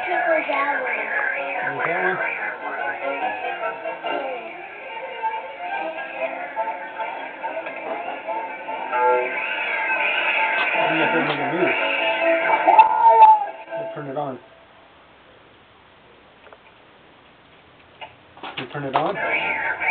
tickle that one. Like that one? You have to make a move. You turn it on. You turn it on?